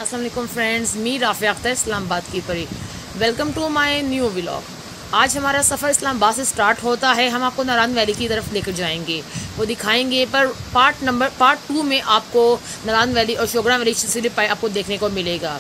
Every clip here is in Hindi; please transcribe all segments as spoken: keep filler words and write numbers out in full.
अस्सलाम वालेकुम फ्रेंड्स, मी राफ़िया अख्तर इस्लामाबाद की परी। Welcome to my new vlog. आज हमारा सफ़र इस्लामाबाद से स्टार्ट होता है। हम आपको नारायण वैली की तरफ लेकर जाएंगे, वो दिखाएंगे। पर पार्ट नंबर पार्ट टू में आपको नारायण वैली और शोगरा वैली सिर्फ आपको देखने को मिलेगा।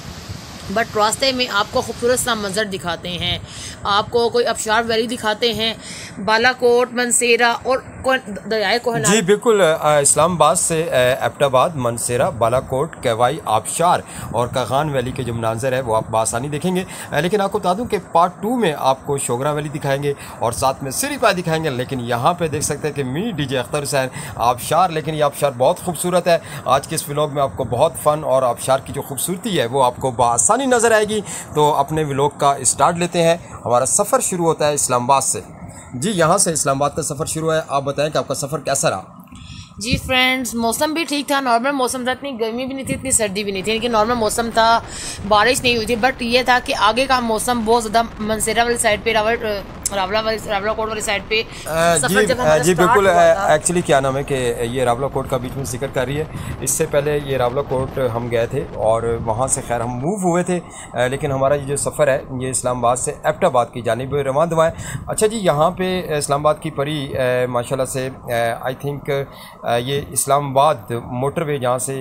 बट रास्ते में आपको खूबसूरत सा मंजर दिखाते हैं, आपको कोई अबशार वैली दिखाते हैं, बालाकोट, मनसेरा और दरियाए कोहना। जी बिल्कुल, इस्लामाबाद से एबटाबाद, मनसेरा, बालाकोट, केवाई, आबशार और कागान वैली के जो मंजर है वो आप बआसानी देखेंगे। लेकिन आपको बता दूं कि पार्ट टू में आपको शोगरा वैली दिखाएंगे और साथ में सिरिपा दिखाएंगे। लेकिन यहाँ पे देख सकते हैं कि मी डीजे अख्तर हुसैन आबशार, लेकिन ये आबशार बहुत खूबसूरत है। आज के इस व्लॉग में आपको बहुत फ़न और आबशार की जो खूबसूरती है वो आपको बआसानी नज़र आएगी। तो अपने व्लॉग का स्टार्ट लेते हैं। हमारा सफ़र शुरू होता है इस्लामाबाद से। जी, यहाँ से इस्लामाबाद का सफ़र शुरू है। आप बताएं कि आपका सफ़र कैसा रहा? जी फ्रेंड्स, मौसम भी ठीक था, नॉर्मल मौसम था। इतनी गर्मी भी नहीं थी, इतनी सर्दी भी नहीं थी, लेकिन नॉर्मल मौसम था, बारिश नहीं हुई थी। बट ये था कि आगे का मौसम बहुत ज़्यादा मनसेरा वाली साइड पे, रावल रावला वाली रावला कोट वाली साइड पे सफर जब हमारा जी बिल्कुल। एक्चुअली क्या नाम है कि ये रावला कोट का बीच में जिक्र कर रही है। इससे पहले ये रावला कोट हम गए थे और वहाँ से खैर हम मूव हुए थे, लेकिन हमारा ये जो सफ़र है ये इस्लामाबाद से एबटाबाद की जानिब रवां दवा है। अच्छा जी, यहाँ पे इस्लामाबाद की परी माशाल्लाह से आई थिंक ये इस्लामाबाद मोटरवे जहाँ से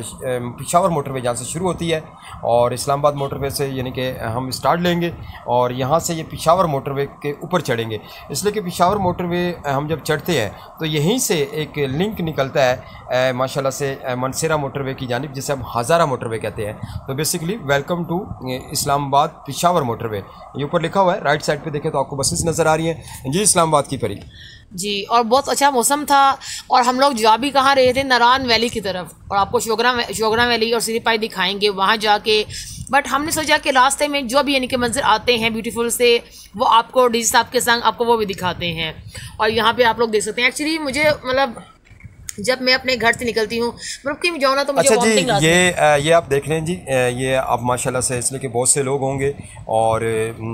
पिशावर मोटरवे जहाँ से शुरू होती है और इस्लामाबाद मोटरवे से यानी कि हम स्टार्ट लेंगे और यहाँ से ये पिशावर मोटरवे के ऊपर चढ़ेंगे। इसलिए कि पिशावर मोटरवे हम जब चढ़ते हैं तो यहीं से एक लिंक निकलता है माशाल्लाह से मनसेरा मोटरवे की जानिब, जिसे हम हज़ारा मोटरवे कहते हैं। तो basically welcome to Islamabad Peshawar motorway, ये ऊपर लिखा हुआ है। राइट साइड पे देखें तो आपको बसेस नज़र आ रही हैं। जी, इस्लामाबाद की परी जी, और बहुत अच्छा मौसम था। और हम लोग जा भी कहाँ रहे थे, नारायण वैली की तरफ, और आपको शोगरा शोगरा वैली और सिरिपाई दिखाएंगे वहाँ जाके। बट हमने सोचा कि रास्ते में जो भी यानी कि मंजर आते हैं ब्यूटीफुल से, वो आपको डी साहब के संग आपको वो भी दिखाते हैं। और यहाँ पे आप लोग देख सकते हैं। एक्चुअली मुझे मतलब जब मैं अपने घर से निकलती हूँ, मतलब कहीं जाऊँ ना तो मुझे अच्छा जी, ये ये आप देख रहे हैं जी, ये आप माशाल्लाह से, इसलिए कि बहुत से लोग होंगे और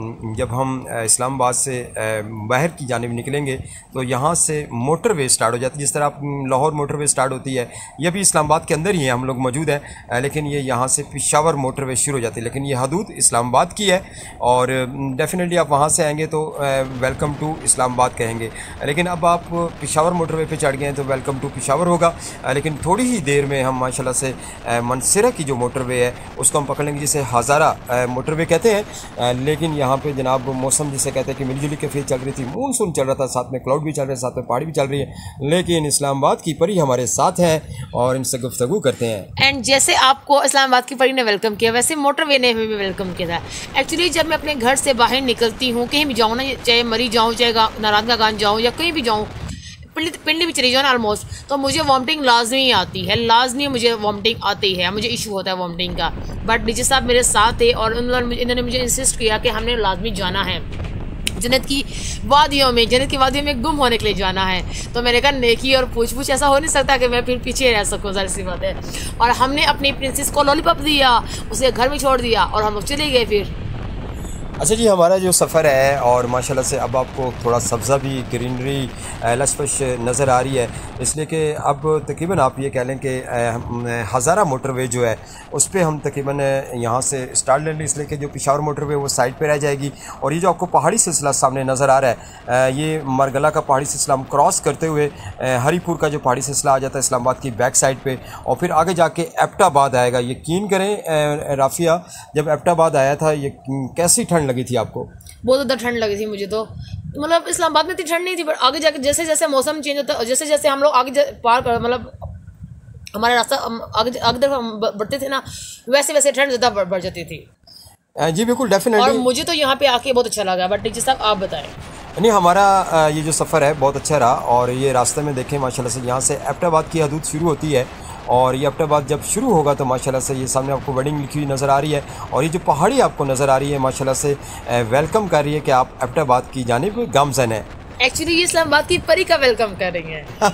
जब हम इस्लामाबाद से बाहर की जानिब निकलेंगे तो यहाँ से मोटरवे स्टार्ट हो जाती है। जिस तरह आप लाहौर मोटरवे स्टार्ट होती है, ये भी इस्लामाबाद के अंदर ही है, हम लोग मौजूद हैं, लेकिन ये यहाँ से पिशावर मोटरवे शुरू हो जाती है। लेकिन ये हदूद इस्लामाबाद की है और डेफिनेटली आप वहाँ से आएँगे तो वेलकम टू इस्लामाबाद कहेंगे। लेकिन अब आप पिशावर मोटरवे पर चढ़ गए हैं तो वेलकम टू पिशावर होगा। लेकिन थोड़ी ही देर में हम माशाल्लाह से मनसेरा की जो मोटरवे है उसको हम पकड़ लेंगे, जिसे हज़ारा मोटरवे कहते हैं। लेकिन यहाँ पे जनाब मौसम जिसे कहते हैं कि मिलजुली कैफियत चल रही थी, मानसून चल रहा था, साथ में क्लाउड भी चल रहे हैं, साथ में पहाड़ी भी चल रही है। लेकिन इस्लामाबाद की परी हमारे साथ हैं और इनसे गुफ्तगू करते हैं। एंड जैसे आपको इस्लामाबाद की परी ने वेलकम किया, वैसे मोटरवे ने हमें भी वेलकम किया था। एक्चुअली जब मैं अपने घर से बाहर निकलती हूँ, कहीं भी जाऊँ ना, चाहे मरी जाऊँ, चाहे नारायण का गान जाऊँ या कहीं भी जाऊँ, पिंडी भी चली जाओ ना ऑलमोस्ट, तो मुझे वॉमिटिंग लाजमी आती है। लाजमी मुझे वॉमिटिंग आती है, मुझे इशू होता है वॉमिटिंग का। बट डीजे साहब मेरे साथ थे और इन्होंने मुझे इंसिस्ट किया कि हमने लाजमी जाना है जन्नत की वादियों में, जन्नत की वादियों में गुम होने के लिए जाना है। तो मैंने कहा नेकी और पूछ पूछ ऐसा हो नहीं सकता कि मैं फिर पीछे रह सकूँ, ज़ाहिर सी बात है। और हमने अपनी प्रिंसेस को लॉलीपॉप दिया, उसे घर में छोड़ दिया और हम लोग चले गए फिर। अच्छा जी, हमारा जो सफ़र है और माशाल्लाह से अब आपको थोड़ा सब्ज़ा भी, ग्रीनरी लशपश नज़र आ रही है, इसलिए कि अब तकरीबन आप ये कह लें कि हज़ारा मोटरवे जो है उस पर हम तकरीबन यहाँ से स्टार्ट ले लें, इसलिए कि जो पिशावर मोटरवे वो साइड पे रह जाएगी। और ये जो आपको पहाड़ी सिलसिला सामने नज़र आ रहा है, ये मरगला का पहाड़ी सिलसिला हम क्रॉस करते हुए हरीपुर का जो पहाड़ी सिलसिला आ जाता है इस्लामाबाद की बैक साइड पर, और फिर आगे जाके एबटाबाद आएगा। यकीन करें राफ़िया, जब एबटाबाद आया था ये कैसी ठंड लगी थी आपको? बहुत ज़्यादा ठंड लगी थी मुझे तो। मतलब इस्लामाबाद में इतनी ठंड नहीं थी, पर आगे जाके जैसे जैसे मौसम चेंज होता है, जैसे जैसे हम लोग आगे पार कर मतलब हमारा रास्ता आगे आगे तरफ बढ़ते थे ना, वैसे वैसे ठंड ज़्यादा बढ़ जाती थी। जी बिल्कुल, डेफिनेटली। और मुझे तो यहाँ पे आके बहुत अच्छा लगा। बट टीचर साहब आप बताएं। नहीं, हमारा ये जो सफ़र है बहुत अच्छा रहा और ये रास्ते में देखें माशाल्लाह से यहाँ से एबटाबाद की हदूद शुरू होती है और ये एबटाबाद जब शुरू होगा तो माशाल्लाह से ये सामने आपको वर्डिंग लिखी हुई नज़र आ रही है और ये जो पहाड़ी आपको नज़र आ रही है माशाल्लाह से वेलकम कर रही है कि आप एबटाबाद की जानिब गामज़न है। एक्चुअली ये इस्लामाबाद की परी का वेलकम कर रही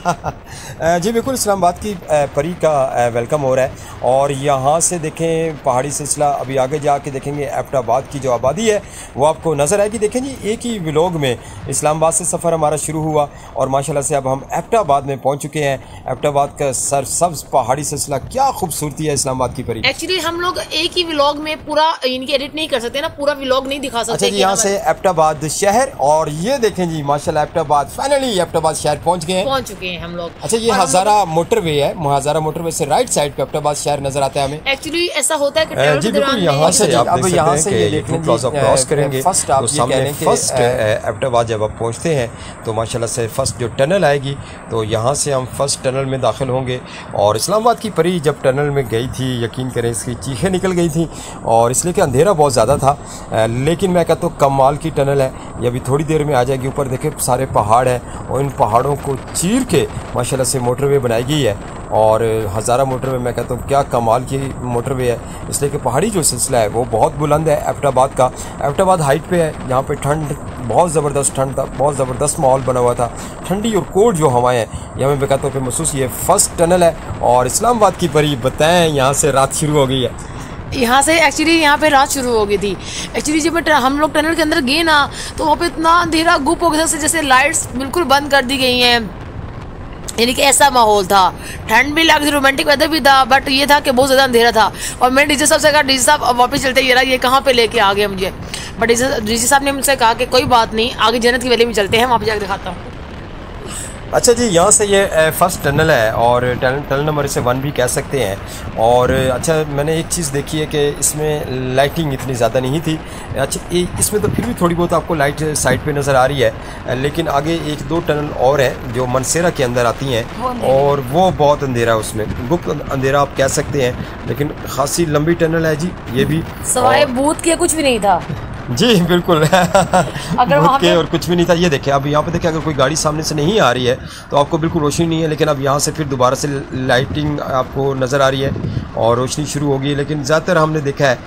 हैं। जी बिल्कुल, इस्लामाबाद की परी का वेलकम हो रहा है। और यहाँ से देखें पहाड़ी सिलसिला, अभी आगे जाके देखेंगे एबटाबाद की जो आबादी है वो आपको नज़र आएगी। देखें जी, एक ही व्लॉग में इस्लामाबाद से सफ़र हमारा शुरू हुआ और माशाल्लाह से अब हम एबटाबाद में पहुँच चुके हैं। एबटाबाद का सरसब्ज़ पहाड़ी सिलसिला, क्या खूबसूरती है इस्लामाबाद की परी। एक्चुअली हम लोग एक ही व्लॉग में पूरा इनकी एडिट नहीं कर सकते ना, पूरा व्लॉग नहीं दिखा सकते। अच्छा जी, यहाँ से एबटाबाद शहर, और ये देखें जी माशाल्लाह एबटाबाद, फाइनली एबटाबाद शहर पहुँच गए हैं पहुँच चुके हैं हम लोग। अच्छा, ये हज़ारा मोटरवे है, हज़ारा मोटरवे से राइट साइड पे एबटाबाद शहर नजर आता है हमें। एक्चुअली ऐसा होता है कि जी बिल्कुल, यहाँ से अब यहाँ से ये प्लाजा क्रॉस करेंगे फर्स्ट आप ये कह लें फर्स्ट एबटाबाद जब आप पहुँचते हैं तो माशाल्लाह से फर्स्ट जो टनल आएगी तो यहाँ से हम फर्स्ट टनल में दाखिल होंगे। और इस्लामाबाद की परी जब टनल में गई थी, यकीन करें इसकी चीखें निकल गई थी, और इसलिए कि अंधेरा बहुत ज़्यादा था, लेकिन मैं कहता हूँ कमाल की टनल है। ये अभी थोड़ी देर में आ जाएगी। ऊपर देखें सारे पहाड़ हैं और इन पहाड़ों को चीर के माशाल्लाह से मोटरवे बनाई गई है। और हज़ारा मोटरवे मैं कहता हूँ क्या कमाल की मोटरवे है, इसलिए कि पहाड़ी जो सिलसिला है वो बहुत बुलंद है एबटाबाद का। एबटाबाद हाइट पे है, यहाँ पे ठंड बहुत ज़बरदस्त ठंड था, बहुत ज़बरदस्त माहौल बना हुआ था। ठंडी और कोल्ड जो हवाएं हैं ये हमें बेहतर तौर पर महसूस। ये फर्स्ट टनल है और इस्लामाबाद की परी बताएं यहाँ से रात शुरू हो गई है। यहाँ से एक्चुअली यहाँ पे रात शुरू हो गई थी। एक्चुअली जब मैं हम लोग टनल के अंदर गए ना तो वहाँ पे इतना अंधेरा गुप हो गया, जैसे लाइट्स बिल्कुल बंद कर दी गई हैं, यानी कि ऐसा माहौल था। ठंड भी लग रही, रोमांटिक वेदर भी था, बट ये था कि बहुत ज़्यादा अंधेरा था। और मैंने डीजे साहब से कहा, डीजे साहब अब वापस चलते, ये रहा ये कहाँ पे लेके आ गया मुझे। बट डीजे डीजे साहब ने मुझसे कहा कि कोई बात नहीं, आगे जन्नत की वैली में चलते हैं, वहाँ पे जाकर दिखाता हूँ। अच्छा जी, यहाँ से ये फर्स्ट टनल है और टनल टनल नंबर इसे वन भी कह सकते हैं। और अच्छा, मैंने एक चीज़ देखी है कि इसमें लाइटिंग इतनी ज़्यादा नहीं थी। अच्छा, इसमें तो फिर भी थोड़ी बहुत आपको लाइट साइड पे नज़र आ रही है, लेकिन आगे एक दो टनल और हैं जो मनसेरा के अंदर आती हैं और वो बहुत अंधेरा है, उसमें गुप्त अंधेरा आप कह सकते हैं, लेकिन खासी लंबी टनल है जी ये भी। सवाए भूत के कुछ भी नहीं था जी बिल्कुल। अगर वहाँ पे और कुछ भी नहीं था। ये देखिए, अब यहाँ पे देखिए, अगर कोई गाड़ी सामने से नहीं आ रही है तो आपको बिल्कुल रोशनी नहीं है, लेकिन अब यहाँ से फिर दोबारा से लाइटिंग आपको नज़र आ रही है और रोशनी शुरू होगी। लेकिन ज़्यादातर हमने देखा है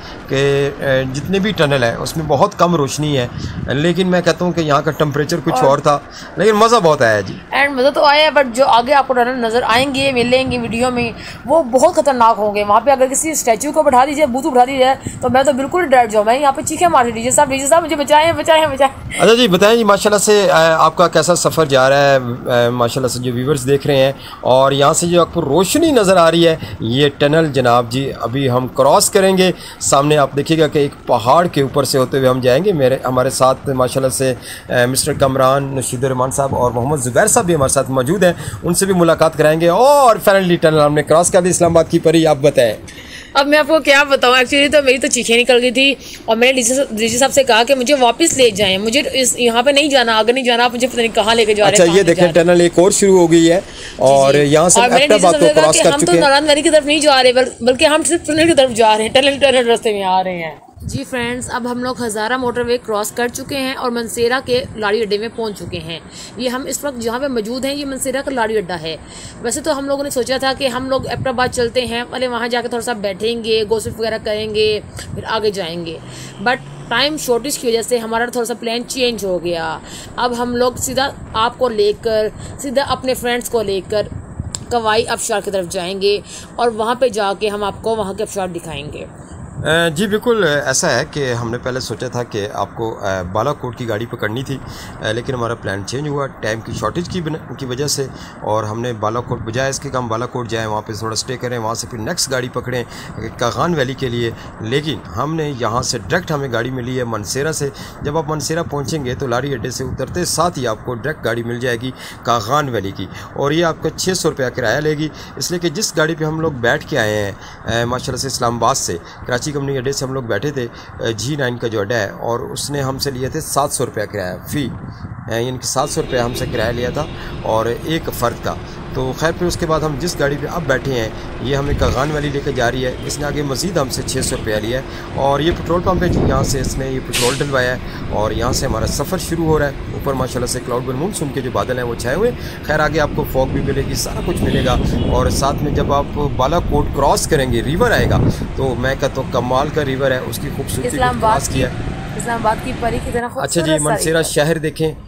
कि जितने भी टनल है उसमें बहुत कम रोशनी है, लेकिन मैं कहता हूँ कि यहाँ का टेम्परेचर कुछ और, और था, लेकिन मज़ा बहुत आया जी। एंड मज़ा तो आया, बट जो आगे आपको टनल नज़र आएंगे मिलेंगे वीडियो में वो बहुत खतरनाक होंगे। वहाँ पे अगर किसी स्टैचू को बैठा दीजिए, बूथ बैठा दीजिए, तो मैं तो बिल्कुल डर जाऊँ, मैं यहाँ पे चीखें मार दी साहब, डीजे साहब मुझे बचाएं बचाएं बचाएं। अच्छा जी, बताएं जी माशाल्लाह से आपका कैसा सफ़र जा रहा है। माशाल्लाह से जो व्यूवर्स देख रहे हैं, और यहाँ से जो आपको रोशनी नज़र आ रही है, ये टनल जनाब जी अभी हम क्रॉस करेंगे। सामने आप देखिएगा कि एक पहाड़ के ऊपर से होते हुए हम जाएंगे। मेरे हमारे साथ माशाल्लाह से मिस्टर कमरान नशीदुर रहमान साहब और मोहम्मद ज़ुबैर साहब भी हमारे साथ मौजूद हैं, उनसे भी मुलाकात कराएंगे। और फाइनली टनल हमने क्रॉस कर दी, इस्लामाबाद की परी। आप बताएं। अब मैं आपको क्या बताऊँ, एक्चुअली तो मेरी तो चीखें निकल गई थी और मैंने डीजे साहब से कहा कि मुझे वापस ले जाएं, मुझे इस यहाँ पे नहीं जाना, आगे नहीं जाना, आप मुझे पता नहीं कहाँ लेके जा रहे हैं। अच्छा, ये देखें टनल एक और शुरू हो गई है और यहाँ से एबटाबाद को क्रॉस कर चुके हैं। हम तो नारायण वैली की तरफ नहीं जा रहे, बल्कि हम सिर्फ टनल की तरफ जा रहे हैं, टनल टनल रास्ते में आ रहे हैं। जी फ्रेंड्स, अब हम लोग हज़ारा मोटरवे क्रॉस कर चुके हैं और मनसेरा के लाड़ी अड्डे में पहुंच चुके हैं। ये हम इस वक्त जहां पे मौजूद हैं, ये मनसेरा का लाड़ी अड्डा है। वैसे तो हम लोगों ने सोचा था कि हम लोग एबटाबाद चलते हैं, पहले वहां जाकर थोड़ा सा बैठेंगे, गोसिप वगैरह करेंगे, फिर आगे जाएंगे, बट टाइम शॉर्टेज की वजह से हमारा थोड़ा सा प्लान चेंज हो गया। अब हम लोग सीधा आपको लेकर, सीधा अपने फ्रेंड्स को लेकर कवाई आबशार की तरफ जाएंगे और वहाँ पे जाके हम आपको वहाँ के आबशार दिखाएंगे। जी बिल्कुल, ऐसा है कि हमने पहले सोचा था कि आपको बालाकोट की गाड़ी पकड़नी थी, लेकिन हमारा प्लान चेंज हुआ टाइम की शॉर्टेज की की वजह से, और हमने बालाकोट बजाय इसके हम बालाकोट जाएँ, वहाँ पे थोड़ा स्टे करें, वहाँ से फिर नेक्स्ट गाड़ी पकड़ें कागान वैली के लिए। लेकिन हमने यहाँ से डायरेक्ट हमें गाड़ी मिली है मनसेरा से। जब आप मनसेरा पहुँचेंगे तो लाड़ी अड्डे से उतरते साथ ही आपको डायरेक्ट गाड़ी मिल जाएगी कागान वैली की, और ये आपका छः सौ रुपया किराया लेगी। इसलिए कि जिस गाड़ी पर हम लोग बैठ के आए हैं माशाल्लाह से इस्लामाबाद से, कराची कंपनी अड्डे से हम लोग बैठे थे, जी नाइन का जो अड्डा है, और उसने हमसे लिए थे सात सौ रुपया किराया फ़ी, यानी कि सात सौ रुपया हमसे किराया लिया था और एक फ़र्द का। तो खैर फिर उसके बाद हम जिस गाड़ी पे अब बैठे हैं ये हमें कागान वाली लेकर जा रही है। इसने आगे मज़ीद हमसे छः सौ रुपया लिया है और ये पेट्रोल पंप है जी, यहाँ से इसने ये पेट्रोल डलवाया है और यहाँ से हमारा सफ़र शुरू हो रहा है। ऊपर माशाल्लाह से क्लाउड बन मानसून के जो बादल हैं वो छाए हुए। खैर आगे आपको फॉग भी मिलेगी, सारा कुछ मिलेगा, और साथ में जब आप बालाकोट क्रॉस करेंगे रिवर आएगा, तो मैं कहता हूँ कमाल का रिवर है, उसकी खूबसूरती क्रॉस किया। इस्लामाबाद की परी की तरह। अच्छा जी, मनसेरा शहर देखें,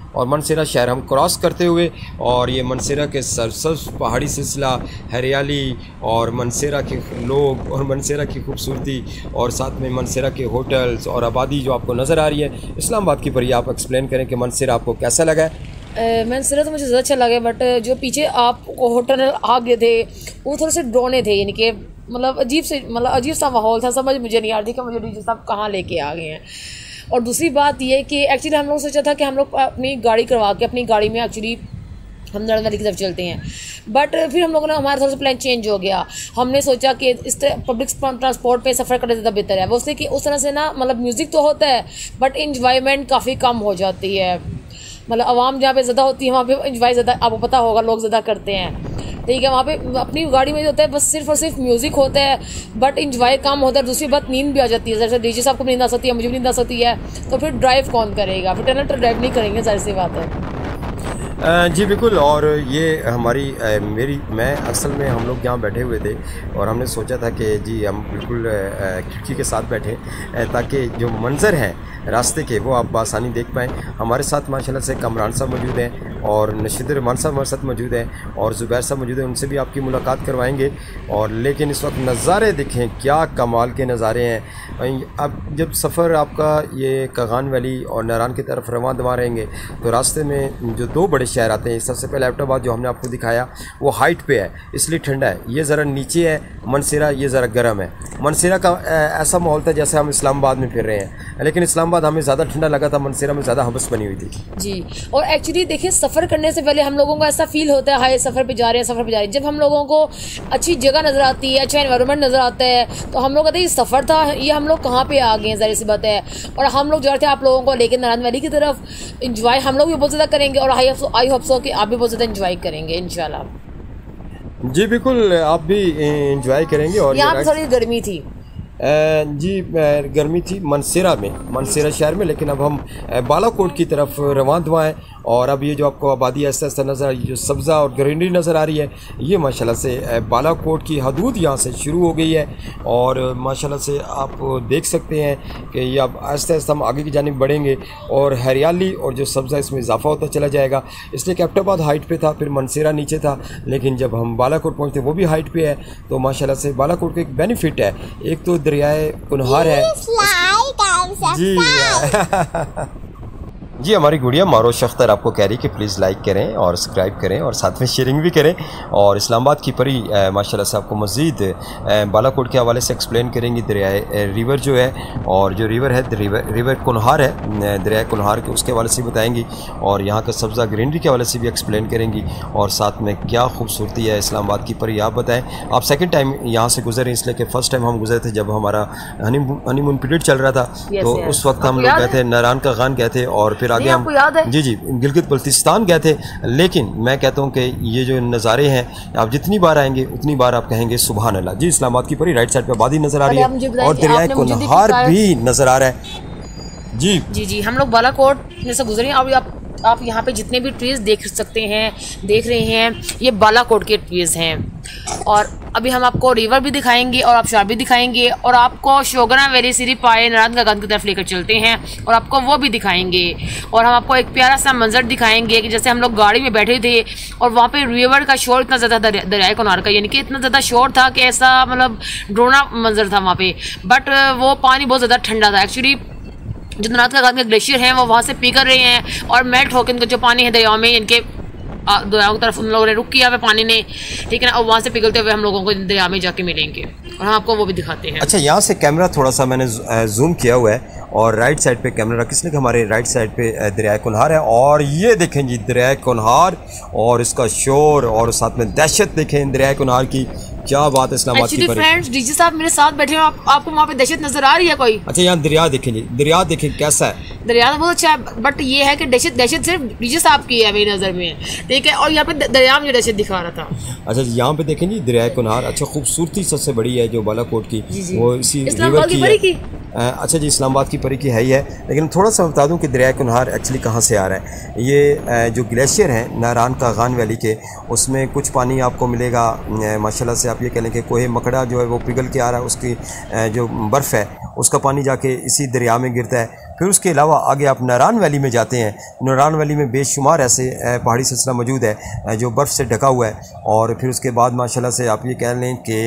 और मनसेरा शहर हम क्रॉस करते हुए, और ये मनसेरा के सरसब्ज पहाड़ी सिलसिला, हरियाली और मनसेरा के लोग और मनसेरा की खूबसूरती और साथ में मनसेरा के होटल्स और आबादी जो आपको नज़र आ रही है इस्लामाबाद की। परी आप एक्सप्लेन करें कि मनसेरा आपको कैसा लगा है? मनसेरा तो मुझे ज़्यादा अच्छा लगा, बट जो पीछे आप होटल आ गए थे वो थोड़े से ड्रोने थे, यानी कि मतलब अजीब से मतलब अजीब सा माहौल था, समझ मुझे नहीं आ रही थी कि मुझे डीजे साहब कहाँ लेके आ गए हैं। और दूसरी बात ये कि एक्चुअली हम लोग सोचा था कि हम लोग अपनी गाड़ी करवा के अपनी गाड़ी में एक्चुअली हम नारायण वैली की तरफ चलते हैं, बट फिर हम लोगों ने हमारा थोड़ा सा प्लान चेंज हो गया। हमने सोचा कि इस पब्लिक ट्रांसपोर्ट पे सफ़र करना ज़्यादा बेहतर है। वो उससे कि उस तरह से ना मतलब म्यूज़िक तो होता है बट इंजॉयमेंट काफ़ी कम हो जाती है। मतलब आवाम जहाँ पे ज़्यादा होती है वहाँ पे इंजॉय ज़्यादा, आपको पता होगा, लोग ज़्यादा करते हैं, ठीक है। वहाँ पे अपनी गाड़ी में जो होता है बस सिर्फ और सिर्फ म्यूज़िक होता है बट इंजॉय कम होता है। दूसरी बात नींद भी आ जाती है, जैसे डीजे साहब को नींद आ सकती है, मुझे भी नींद आ सकती है, तो फिर ड्राइव कौन करेगा? फिर टनल ड्राइव नहीं करेंगे, जाहिर सी बात है। जी बिल्कुल। और ये हमारी मेरी मैं असल में हम लोग यहाँ बैठे हुए थे और हमने सोचा था कि जी हम बिल्कुल खिड़की के साथ बैठे ताकि जो मंज़र हैं रास्ते के वो आप आसानी देख पाएँ। हमारे साथ माशाल्लाह से कमरान साहब मौजूद हैं और नशीद रहमान साहब हमारे साथ मौजूद हैं और ज़ुबैर साहब मौजूद हैं, उनसे भी आपकी मुलाकात करवाएंगे। और लेकिन इस वक्त नज़ारे देखें, क्या कमाल के नज़ारे हैं। अब जब सफ़र आपका ये कागान वैली और नारान की तरफ रवां दवा रहेंगे तो रास्ते में जो दो बड़े शहर आते हैं, सबसे पहले एबटाबाद जो हमने आपको दिखाया वो हाइट पे है इसलिए ठंडा है, ये ज़रा नीचे है मनसेरा, ये ज़रा गर्म है। मनसेरा का ऐसा माहौल था जैसे हम इस्लामाबाद में फिर रहे हैं, लेकिन इस्लामाबाद हमें ज़्यादा ठंडा लगा था, मनसेरा में ज़्यादा हबस बनी हुई थी जी। और एक्चुअली देखिए सफ़र करने से पहले हम लोगों को ऐसा फील होता है हाय सफ़र पे जा रहे हैं सफ़र पे जा रहे हैं। जब हम लोगों को अच्छी जगह नज़र आती है, अच्छा एनवायरनमेंट नज़र आता है तो हम लोग कहते हैं ये सफ़र था, ये हम लोग कहाँ पे आ गए हैं, ज़ाहिर सी बात है। और हम लोग जा रहे थे आप लोगों को लेकिन नारायण वैली की तरफ, इंजॉय हम लोग भी बहुत ज़्यादा करेंगे और आई आई होप सो कि आप भी बहुत ज़्यादा इंजॉय करेंगे इंशाल्लाह। जी बिल्कुल, आप भी इंजॉय करेंगे। और यहाँ पर थोड़ी गर्मी थी जी, गर्मी थी मनसेरा में, मनसेरा शहर में, लेकिन अब हम बालाकोट की तरफ रवां दवा हैं। और अब ये जो आपको आबादी ऐसा ऐसा नज़र आ रही है, जो सब्ज़ा और ग्रीनरी नज़र आ रही है, ये माशाल्लाह से बालाकोट की हदूद यहाँ से शुरू हो गई है। और माशाल्लाह से आप देख सकते हैं कि ये अब आहिस्ता आहिस्ता हम आगे की जानिब बढ़ेंगे और हरियाली और जो सब्ज़ा इसमें इजाफा होता चला जाएगा। इसलिए कि एबटाबाद हाइट पे था, फिर मनसेरा नीचे था, लेकिन जब हम बालाकोट पहुँचते वो भी हाइट पे है। तो माशाल्लाह से बालाकोट का एक बेनिफिट है, एक तो दरियाए कुनहार है जी जी हमारी गुड़िया मारोश अख्तर आपको कह रही कि प्लीज़ लाइक करें और सब्सक्राइब करें और साथ में शेयरिंग भी करें। और इस्लामाबाद की परी माशाल्लाह से आपको मज़ीद बालाकोट के हवाले से एक्सप्लेन करेंगी। दरियाए रिवर जो है और जो रिवर है रिवर रिवर कुनहार है, दरिया कुनहार के उसके हवाले से बताएंगी और यहाँ का सब्ज़ा ग्रीनरी के हवाले से भी एक्सप्लेन करेंगी और साथ में क्या खूबसूरती है इस्लामाबाद की परी। आप बताएँ, आप सेकेंड टाइम यहाँ से गुजरे इसलिए कि फ़र्स्ट टाइम हम गुजरे थे जब हमारा हनीमून पीरियड चल रहा था, तो उस वक्त हम लोग गए थे नारायण का गान गए थे और फिर आगे हम जी जी गिलगित बल्तिस्तान गए थे। लेकिन मैं कहता हूँ कि ये जो नज़ारे हैं आप जितनी बार आएंगे उतनी बार आप कहेंगे सुभान अल्लाह। जी इस्लामाबाद की पूरी राइट साइड पे आबादी नज़र आ रही है और दरियाए कुनहार भी नज़र आ रहा है। जी जी जी हम लोग बालाकोट में से गुजरे। अब आप आप यहाँ पे जितने भी ट्रीज़ देख सकते हैं, देख रहे हैं, ये बालाकोट के ट्रीज़ हैं। और अभी हम आपको रिवर भी दिखाएंगे और आबशार भी दिखाएंगे और आपको शोगना वैली सिरी पाए नारायण का गंज की तरफ लेकर चलते हैं और आपको वो भी दिखाएंगे। और हम आपको एक प्यारा सा मंजर दिखाएंगे कि जैसे हम लोग गाड़ी में बैठे थे और वहाँ पे रिवर का शोर इतना ज़्यादा दरियाए कुनहार का, यानी कि इतना ज़्यादा शोर था कि ऐसा मतलब ड्रोना मंजर था वहाँ पे, बट वो पानी बहुत ज़्यादा ठंडा था। एक्चुअली जो नारायण का गंज के ग्लेशियर हैं वो वहाँ से पी कर रहे हैं और मेल्ट होकर इनका जो पानी है दरियाओं में, इनके दरियाओं की तरफ उन लोगों ने रुक किया हुआ पानी ने, ठीक है ना, और वहाँ से पिघलते हुए हम लोगों को दरिया में जाके मिलेंगे और हम आपको वो भी दिखाते हैं। अच्छा, यहाँ से कैमरा थोड़ा सा मैंने जूम किया हुआ है और राइट साइड पे कैमरा रखा, इसलिए कि हमारे राइट साइड पे दरियाए कुनहार है और ये देखें जी दरियाए कुनहार और इसका शोर और साथ में दहशत देखें दरियाए कुनहार की, क्या बात है इस्लामाबाद की। फ्रेंड्स डीजे साहब मेरे साथ बैठे हैं, आप, आपको वहाँ पे दहशत नजर आ रही है कोई? अच्छा, यहाँ दरिया देखें जी, दरिया देखें कैसा है, दरिया बहुत अच्छा है, बट ये है कि दहशत दहशत सिर्फ डीजे साहब की है मेरी नज़र में, ठीक है। और यहाँ पे दरिया में दहशत दिखा रहा था। अच्छा जी, यहाँ पे देखें जी दरियाए कुनहार, अच्छा खूबसूरती सबसे बड़ी है जो बालाकोट की, वो इसी रिवर की है। अच्छा जी, इस्लामाबाद की परी की है ही है, लेकिन थोड़ा सा बता दूं कि दरिया कुनहार एक्चुअली कहाँ से आ रहा है। ये जो ग्लेशियर हैं नारायण का गान वैली के, उसमें कुछ पानी आपको मिलेगा माशाल्लाह से, आप ये कह लें कि कोहे मकड़ा जो है वो पिघल के आ रहा है, उसकी जो बर्फ़ है उसका पानी जाके इसी दरिया में गिरता है। फिर उसके अलावा आगे आप नारान वैली में जाते हैं। नारान वैली में बेशुमार ऐसे पहाड़ी सिलसिला मौजूद है जो बर्फ़ से ढका हुआ है। और फिर उसके बाद माशाल्लाह से आप ये कह लें कि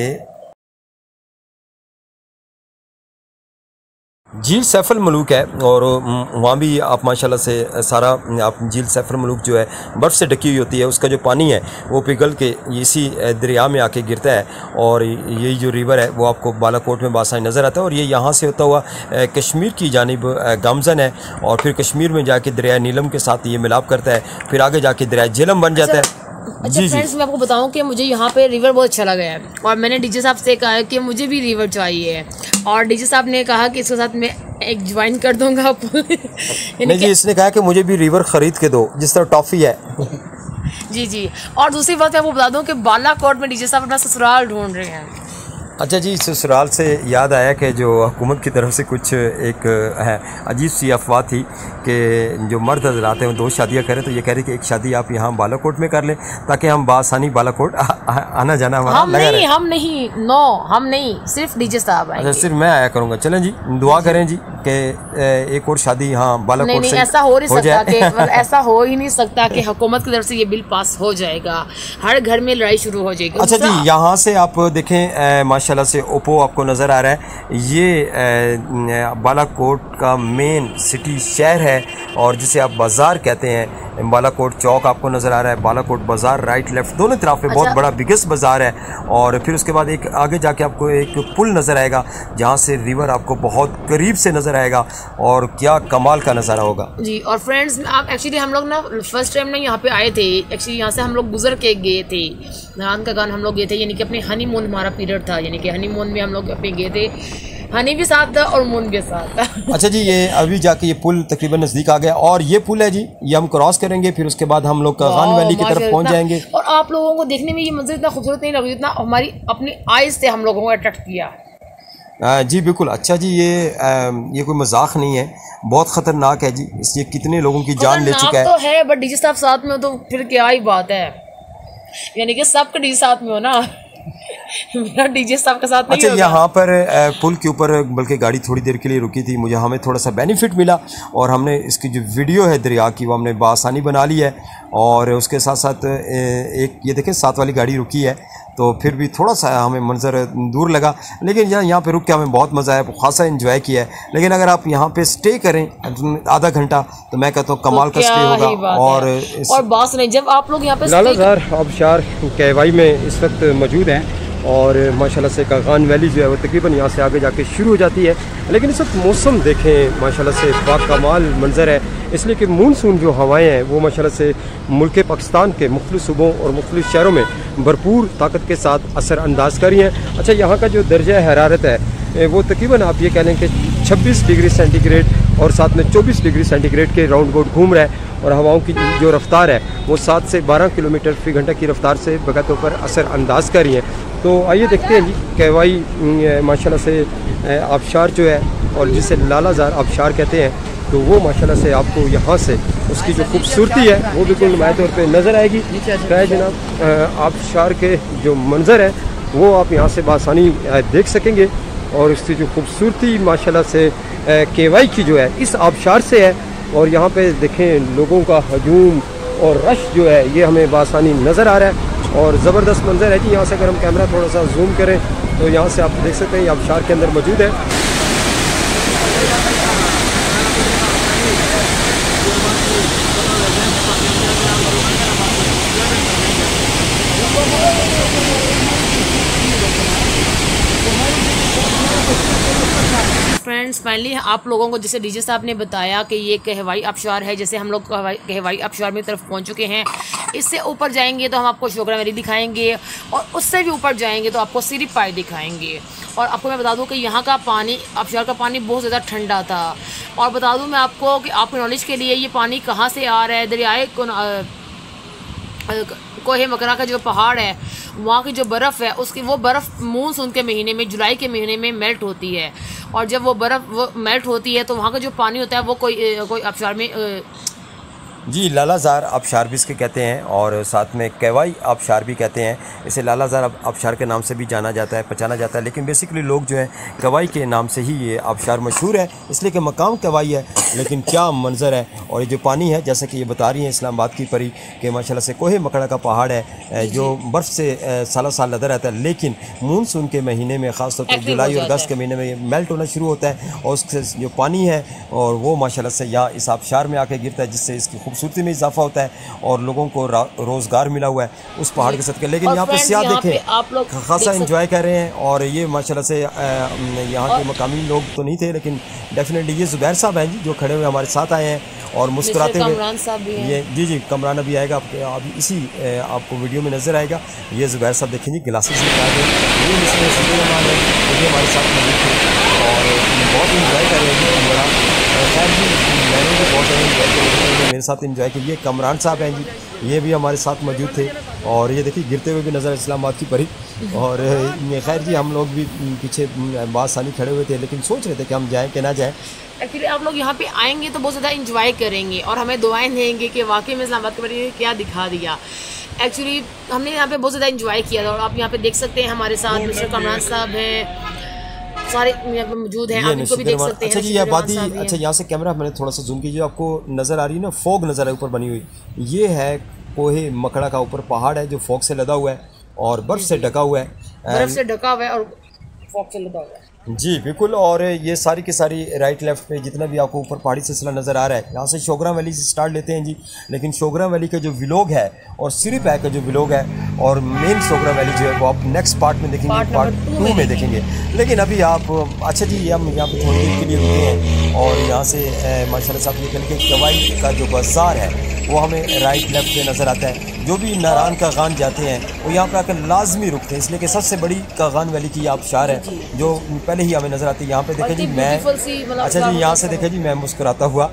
झील सैफुल मलूक है और वहाँ भी आप माशाल्लाह से सारा आप झील सैफुल मलूक जो है बर्फ़ से ढकी हुई होती है। उसका जो पानी है वो पिघल के इसी दरिया में आके गिरता है और यही जो रिवर है वो आपको बालाकोट में बासानी नज़र आता है। और ये यहाँ से होता हुआ कश्मीर की जानिब गामजन है और फिर कश्मीर में जाके दरिया नीलम के साथ ये मिलाप करता है, फिर आगे जाके दरिया झेलम बन जाता है। अच्छा फ्रेंड्स, मैं आपको बताऊं कि मुझे यहाँ पे रिवर बहुत अच्छा लगा है और मैंने डीजे साहब से कहा है कि मुझे भी रिवर चाहिए और डीजे साहब ने कहा कि इसके साथ मैं एक ज्वाइन कर दूंगा। नहीं जी, इसने कहा कि मुझे भी रिवर ख़रीद के दो जिस तरह टॉफ़ी है। जी जी। और दूसरी बात मैं आपको बता दूं कि बालाकोट में डीजे साहब अपना ससुराल ढूंढ रहे हैं। अच्छा जी, ससुराल से याद आया कि जो हुकूमत की तरफ से कुछ एक है अजीब सी अफवाह थी कि जो मर्द हजरात हैं वो दो शादियां करें, तो ये कह रहे कि एक शादी आप यहाँ बालाकोट में कर लें ताकि हम बासानी बालाकोट आ, आ, आना जाना हमारा हम लगा नहीं, हम नहीं, नो हम नहीं, सिर्फ डीजे साहब आएंगे। अच्छा, सिर्फ मैं आया करूँगा। चलें जी, दुआ करें जी कि एक और शादी यहाँ बालाकोट नहीं, से नहीं, ऐसा हो नहीं हो सकता कि ऐसा हो ही नहीं सकता कि हुकूमत की तरफ से ये बिल पास हो जाएगा, हर घर में लड़ाई शुरू हो जाएगी। अच्छा जी, यहाँ से आप देखें माशाल्लाह से ओप्पो आपको नज़र आ रहा है, ये बालाकोट का मेन सिटी शहर है और जिसे आप बाज़ार कहते हैं। बालाकोट चौक आपको नज़र आ रहा है, बालाकोट बाज़ार राइट लेफ्ट दोनों तरफ पे बहुत बड़ा बिगेस्ट बाज़ार है। और फिर उसके बाद एक आगे जाके आपको एक पुल नज़र आएगा जहाँ से रिवर आपको बहुत करीब से नज़र आएगा और क्या कमाल का नज़ारा होगा जी। और फ्रेंड्स, आप एक्चुअली हम लोग ना फर्स्ट टाइम ना यहाँ पे आए थे, एक्चुअली यहाँ से हम लोग गुजर के गए थे, नारान का गान हम लोग गए थे, यानी कि अपने हनीमून हमारा पीरियड था, यानी कि हनीमून में हम लोग अपने गए थे, हनी भी साथ था और मून भी साथ था। अच्छा जी, ये अभी जाके ये पुल तकरीबन नज़दीक आ गया और ये पुल है जी, ये हम क्रॉस करेंगे, फिर उसके बाद हम लोग कागान वैली की तरफ पहुंच जाएंगे। और आप लोगों को देखने में ये मंजर इतना खूबसूरत नहीं लगा जितना हमारी अपनी आइज़ से हम लोगों को अट्रैक्ट किया। आ, जी बिल्कुल। अच्छा जी, ये आ, ये कोई मजाक नहीं है, बहुत ख़तरनाक है जी, इसलिए कितने लोगों की जान ले चुका है। तो है बट डीजे साहब साथ में हो तो फिर क्या ही बात है, यानी कि सबका डीजे साथ में हो ना। मेरा डीजे साहब के साथ नहीं। अच्छा, यहाँ पर पुल के ऊपर बल्कि गाड़ी थोड़ी देर के लिए रुकी थी, मुझे हमें थोड़ा सा बेनिफिट मिला और हमने इसकी जो वीडियो है दरिया की वो हमने बआसानी बना ली है। और उसके साथ साथ एक ये देखें साथ वाली गाड़ी रुकी है, तो फिर भी थोड़ा सा हमें मंजर दूर लगा, लेकिन यहाँ यहाँ पे रुक के हमें बहुत मज़ा आया, खासा एंजॉय किया है। लेकिन अगर आप यहाँ पे स्टे करें आधा घंटा तो मैं कहता हूँ कमाल का स्टे होगा। और और बात नहीं, जब आप लोग यहाँ पे लालाजार आबशार कहवाई में इस वक्त मौजूद हैं और माशाल्लाह से कागान वैली जो है वो तकरीबन यहाँ से आगे जाके शुरू हो जाती है। लेकिन इस वक्त मौसम देखें माशाल्लाह से बाकमाल मंजर है, इसलिए कि मानसून जो हवाएं हैं वो माशाल्लाह से मुल्क पाकिस्तान के मुख्तलिफ सूबों और मुख्तलिफ शहरों में भरपूर ताकत के साथ असर अंदाज कर रही हैं। अच्छा, यहाँ का जो दर्जा हरारत है वो तकरीबन आप ये कह लें कि छब्बीस डिग्री सेंटीग्रेड और साथ में चौबीस डिग्री सेंटीग्रेड के राउंड गोड घूम रहा है और हवाओं की जो रफ्तार है वो सात से बारह किलोमीटर फी घंटा की रफ्तार से बगैर पर असर अंदाज कर रही है। तो आइए देखते हैं जी, कहवाई माशाल्लाह से आबशार जो है और जिसे लालाजार आबशार कहते हैं, तो वो माशाल्लाह से आपको यहाँ से उसकी जो खूबसूरती है वो बिल्कुल नुमाया तौर पे नज़र आएगी। क्या जनाब, आबशार के जो मंजर है वो आप यहाँ से बासानी देख सकेंगे और इसकी जो खूबसूरती माशाल्लाह से कहवाई की जो है इस आबशार से है। और यहाँ पे देखें लोगों का हजूम और रश जो है ये हमें बासानी नज़र आ रहा है और ज़बरदस्त मंजर है जी। यहाँ से अगर हम कैमरा थोड़ा सा जूम करें तो यहाँ से आप देख सकते हैं ये आबशार के अंदर मौजूद है। फ्रेंड्स, फाइनली आप लोगों को जैसे डीजे साहब ने बताया कि ये कहवाई आबशार है, जैसे हम लोग कहवाई आबशार में तरफ पहुंच चुके हैं। इससे ऊपर जाएंगे तो हम आपको शोगरा वैली दिखाएंगे और उससे भी ऊपर जाएंगे तो आपको सिरी पाई दिखाएंगे। और आपको मैं बता दूं कि यहाँ का पानी, आबशार का पानी बहुत ज़्यादा ठंडा था। और बता दूं मैं आपको कि आपके नॉलेज के लिए ये पानी कहाँ से आ रहा है, दरियाए कोहे मकरा का जो पहाड़ है वहाँ की जो बर्फ़ है उसकी वो बर्फ़ मानसून के महीने में, जुलाई के महीने में मेल्ट होती है और जब वो बर्फ़ वो मेल्ट होती है तो वहाँ का जो पानी होता है वो कोई कोई आबशार में जी, लालाजार आबशार भी इसके कहते हैं और साथ में केवाई आबशार भी कहते हैं। इसे लालाजार आबशार के नाम से भी जाना जाता है, पहचाना जाता है, लेकिन बेसिकली लोग जो है केवाई के नाम से ही ये आबशार मशहूर है, इसलिए कि मकाम केवाई है। लेकिन क्या मंज़र है, और ये जो पानी है जैसा कि ये बता रही हैं इस्लामाबाद की परी कि माशाल्लाह से कोहे मकड़ा का पहाड़ है जो बर्फ़ से साल साल लदा रहता है, लेकिन मानसून के महीने में ख़ासतौर पर जुलाई और अगस्त के महीने में ये मेल्ट होना शुरू होता है और उससे जो पानी है और वो माशाल्लाह से यहाँ इस आबशार में आके गिरता है, जिससे इसकी खूबसूरती में इजाफा होता है और लोगों को रोज़गार मिला हुआ है उस पहाड़ के सदक़े। लेकिन यहाँ पे सियाह देखें आप लोग खासा इंजॉय कर रहे हैं और ये माशाल्लाह से यहाँ के मकामी लोग तो नहीं थे, लेकिन डेफिनेटली ये ज़ुबैर साहब हैं जी जो खड़े हुए हमारे साथ आए हैं और मुस्कुराते हुए। ये जी जी कमरान अभी आएगा, आपके अभी इसी आपको वीडियो में नज़र आएगा। ये ज़ुबैर साहब देखें जी गिलासेस निकाल रहे हैं, ये रहमान है ये हमारे साथ मौजूद थे और बहुत इंजॉय कर रहे हैं बड़ा। खैर जी मैंने भी बहुत इंजॉय किया, मेरे साथ इंजॉय किया। कमरान साहब हैं जी, ये भी हमारे साथ मौजूद थे और ये देखिए गिरते हुए भी नज़र इस्लामाबाद की परी। और खैर जी हम लोग भी पीछे बासानी खड़े हुए थे, लेकिन सोच रहे थे कि हम जाएँ कि ना जाएँ। एक्चुअली आप लोग यहाँ पे आएंगे तो बहुत ज़्यादा इंजॉय करेंगे और हमें दुआएं देंगे कि वाकई में इस्लामाबाद के बारे में क्या दिखा दिया। एक्चुअली हमने यहाँ पे बहुत ज़्यादा इंजॉय किया था और आप यहाँ पे देख सकते हैं हमारे साथ मिस्टर कमरान साहब हैं, सारे यहाँ पे मौजूद हैं, आप इनको भी देख सकते हैं। अच्छा जी ये बात ही अच्छा यहाँ से कैमरा मैंने थोड़ा सा जूम कीजिए, आपको नज़र आ रही है ना फॉग नज़र है ऊपर बनी हुई, ये है कोहे मकड़ा का ऊपर पहाड़ है जो फॉग से लदा हुआ है और बर्फ़ से ढका हुआ है, बर्फ़ से ढका हुआ है और फॉग से लदा हुआ है। जी बिल्कुल। और ये सारी की सारी राइट लेफ्ट पे जितना भी आपको ऊपर पहाड़ी सिलसिला नज़र आ रहा है, यहाँ से शोगरा वैली से स्टार्ट लेते हैं जी। लेकिन शोगरा वैली का जो व्लॉग है और सिर्फ है का जो व्लॉग है और मेन शोगरा वैली जो है वो आप नेक्स्ट पार्ट में देखेंगे, पार्ट, पार्ट टू में देखेंगे। लेकिन अभी आप अच्छा जी हम यहाँ पे थोड़ी देर के लिए रुके हैं और यहाँ से माशाल्लाह साहब ये कल के कवाई का जो बाज़ार है वो हमें राइट लेफ्ट पे नज़र आता है। जो भी नारान कागान जाते हैं वो यहाँ पर आकर लाजमी रुकते हैं, इसलिए कि सबसे बड़ी कागान वैली की आबशार है जो पहले ही हमें नज़र आती है। यहाँ पे देखें जी मैं अच्छा जी यहाँ से देखें जी मैं मुस्कुराता हुआ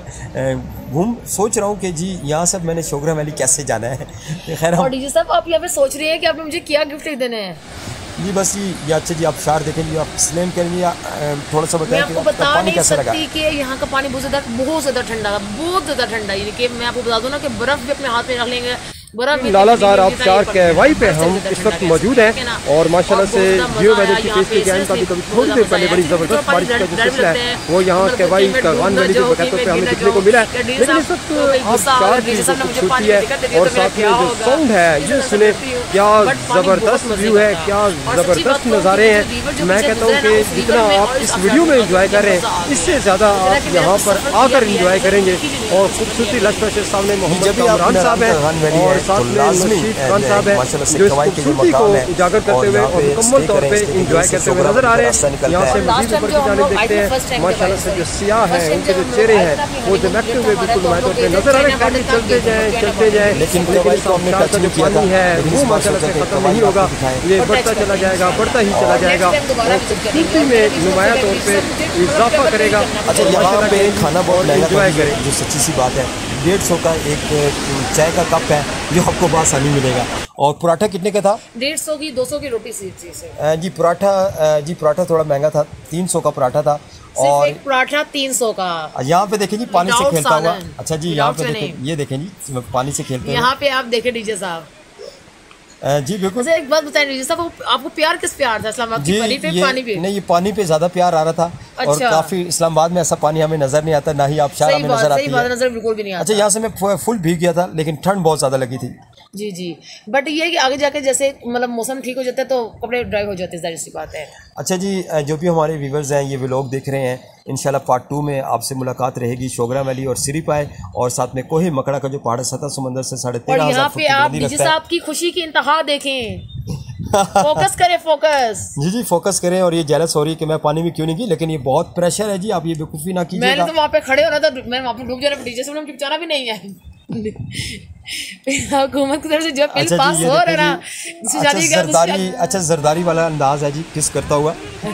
घूम सोच रहा हूँ कि जी यहाँ से मैंने शोगरा वैली कैसे जाना है। खैर और डीजे साहब आप यहाँ पे सोच रहे हैं कि आपने मुझे क्या गिफ्ट देने हैं जी? बस ये अच्छा जी आप शार देखें जी, आप एक्सप्लेन करेंगे या थोड़ा सा बताएं कि आपको बता नहीं सकती कि यहाँ का पानी बहुत ज़्यादा बहुत ज़्यादा ठंडा था, बहुत ज़्यादा ठंडा। यानी कि मैं आपको बता दूँ ना कि बर्फ़ भी अपने हाथ में रख लेंगे। लालाजार आबशार केवाई पे हम इस वक्त मौजूद हैं और माशाल्लाह से जियो वेदर की पेश की जाए का भी कभी थोड़ी देर पहले बड़ी ज़बरदस्त बारिश का जो सिलसिला है वो यहाँ केवाई कागान वैली जो बकायदा पे हमें देखने को मिला है। लेकिन इस वक्त आबशार की जो खूबसूरती है और साथ में जो साउंड है ये सुने, क्या ज़बरदस्त व्यू है, क्या ज़बरदस्त नज़ारे हैं। मैं कहता हूँ कि जितना आप इस वीडियो में इंजॉय कर रहे हैं इससे ज़्यादा आप यहाँ पर आकर इंजॉय करेंगे। और खूबसूरती लश्कर से सामने मोहम्मद कमरान साहब हैं और साथ में नशीद खान साहब हैं जो इस खूबसूरती को उजागर करते हुए और मुकम्मल तौर पे इंजॉय करते हुए नजर आ रहे हैं। यहाँ से मजीद ऊपर की जानिब देखते हैं माशाल्लाह से जो सियाह हैं उनके जो चेहरे हैं वो जमकते हुए बिल्कुल नुमाया तौर पे नजर आ रहे हैं। चलते जाएँ चलते जाएँ लेकिन का जो पानी है वो माशाल्लाह से खत्म नहीं होगा, ये बढ़ता चला जाएगा बढ़ता ही चला जाएगा और खूबसूरती में नुमाया तौर पे इजाफा करेगा। अच्छा यहाँ पे खाना बहुत इंजॉय करें, जो सच्ची सी बात है डेढ़ सौ का एक चाय का कप है जो आपको बासानी मिलेगा। और पराठा कितने का था? डेढ़ सौ की दो सौ की रोटी सी जी। पराठा जी पराठा थोड़ा महंगा था, तीन सौ का पराठा था और एक पराठा तीन सौ का। यहाँ पे देखें जी पानी से खेलता हुआ। अच्छा जी यहाँ पे देखें, ये देखें जी पानी से खेलते हैं। यहाँ पे आप देखें डीजे साहब जी बिल्कुल। एक बात बताइए साहब आपको प्यार किस प्यार था इस्लामाबाद की पानी पे? पानी पे नहीं, ये पानी पे ज्यादा प्यार आ रहा था। अच्छा। और काफी इस्लामाबाद में ऐसा पानी हमें नजर नहीं आता, ना ही आबशार हमें नजर आती है। नजर बिल्कुल भी नहीं आता। अच्छा यहाँ से मैं फुल भीग गया था लेकिन ठंड बहुत ज्यादा लगी थी। जी जी बट ये है कि आगे जाके जैसे मतलब मौसम ठीक हो जाता है तो कपड़े ड्राई हो जाते हैं, जाहिर सी बात है। अच्छा जी जो भी हमारे व्यूवर्स हैं ये व्लॉग देख रहे हैं, इंशाल्लाह पार्ट टू में आपसे मुलाकात रहेगी शोगरा वैली और सिरिपाए और साथ में कोहे मकड़ा का जो पहाड़ सतह समंदर से साढ़े तेरह हजार फुट आप डीजे साहब की खुशी की इंतहा देखें। फोकस करें फोकस जी जी फोकस करें। और ये जेलस हो रही है कि मैं पानी में क्यों नहीं गई, लेकिन ये बहुत प्रेशर है जी, आप ये बेवकूफ़ी ना कीजिएगा। मैंने तो वहाँ पे खड़े होना था, मैं वहाँ पे डूब जाना, डीजे से मुझे बचाना भी नहीं है। हुकूमत की तरफ से जो बिल अच्छा पास हो रहा है ना, अच्छा जरदारी अच्छा जरदारी वाला अंदाज है जी किस करता हुआ।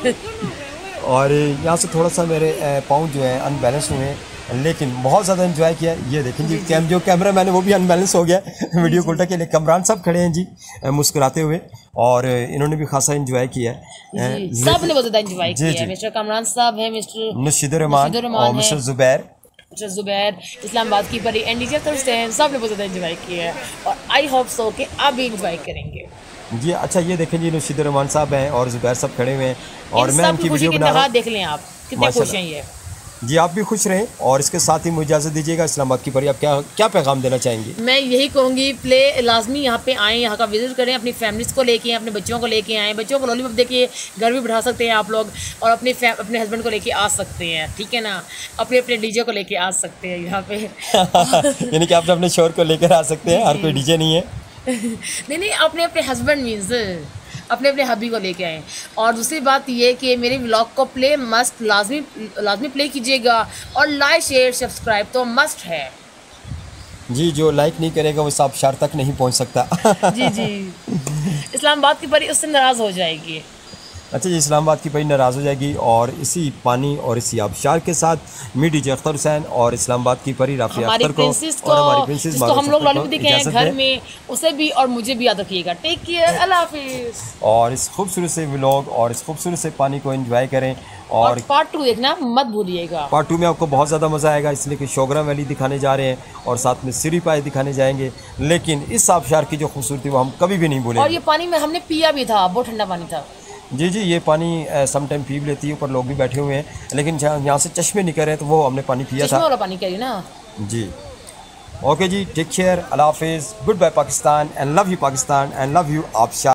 और यहाँ से थोड़ा सा मेरे पाँव जो है अनबैलेंस हुए हैं लेकिन बहुत ज़्यादा एंजॉय किया। ये देखें जी कैम जो कैमरा मैन है वो भी अनबैलेंस हो गया वीडियो को उल्टा के लिए। कमरान साहब खड़े हैं जी मुस्कुराते हुए और इन्होंने भी खासा एंजॉय किया है। सब ने बहुत ज़्यादा एंजॉय किया है। मिस्टर कमरान साहब है, मिस्टर नशीद रहमान और मिस्टर जुबैर जुबैर, इस्लामाबाद की परी एंड डीजे हुसैन, सब ने बहुत ज़्यादा इंजॉय किया है और आई होप सो कि आप भी इंजॉय करेंगे जी। अच्छा ये देखें जी, नुशीद रहमान साहब हैं और जुबैर सब खड़े हुए हैं और मैं इनकी वीडियो बना रहा हूं। देख लें आप कितने खुश हैं ये जी। आप भी खुश रहें और इसके साथ ही मुझे इजाज़त दीजिएगा। इस्लामाबाद की परी आप क्या क्या पैगाम देना चाहेंगी? मैं यही कहूँगी प्ले लाजमी यहाँ पे आएँ, यहाँ का विजिट करें, अपनी फैमिलीज़ को लेके आएँ, अपने बच्चों को लेके आएँ। बच्चों को लॉलीपॉप देखिए घर भी बिठा सकते हैं आप लोग और अपने अपने हस्बैंड को लेके आ सकते हैं, ठीक है ना। अपने अपने डीजे को लेके आ सकते हैं यहाँ पे यानी कि आप अपने शोर को लेकर आ सकते हैं, हर कोई डीजे नहीं है नहीं नहीं अपने अपने हस्बैंड मीन्स अपने अपने हबी को लेके आएँ। और दूसरी बात ये कि मेरे व्लॉग को प्ले मस्ट लाजमी लाजमी प्ले कीजिएगा और लाइक शेयर सब्सक्राइब तो मस्ट है जी। जो लाइक नहीं करेगा वो आबशार तक नहीं पहुंच सकता जी जी। इस्लामाबाद की परी उससे नाराज़ हो जाएगी। अच्छा जी, इस्लामाबाद की परी नाराज़ हो जाएगी और इसी पानी और इसी आबशार के साथ मी डीजे अख्तर हुसैन और इस्लामाबाद की परी राफिया अख्तर को और हमारी प्रिंसेस जिसको हम लोग लॉलीपॉप देखे हैं घर में, उसे भी और मुझे भी याद रखिएगा। टेक केयर, अल्लाह हाफिज़। और इस खूबसूरत से व्लॉग और इस खूबसूरत से पानी को एंजॉय करें और, और पार्ट टू देखना मत भूलिएगा। पार्ट टू में आपको बहुत ज़्यादा मज़ा आएगा, इसलिए कि शोगरा वैली दिखाने जा रहे हैं और साथ में सिरी पाए दिखाने जाएंगे। लेकिन इस आबशार की जो खूबसूरती वो हम कभी भी नहीं भूलेंगे। और ये पानी में हमने पिया भी था, बहुत ठंडा पानी था जी जी। ये पानी सम टाइम पी भी लेती है, ऊपर लोग भी बैठे हुए हैं, लेकिन जहाँ यहाँ से चश्मे निकल रहे हैं तो वो हमने पानी पिया था, वाला पानी कह ना जी। ओके जी, टेक केयर, अल्लाह हाफिज़, goodbye Pakistan and love you Pakistan and love you आबशार।